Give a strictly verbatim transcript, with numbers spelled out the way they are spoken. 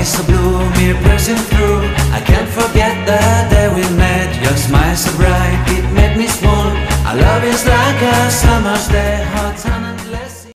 eyes so blue, me pressing through. I can't forget the day we met. Your smile so bright, it made me swoon. Our love is like a summer's day.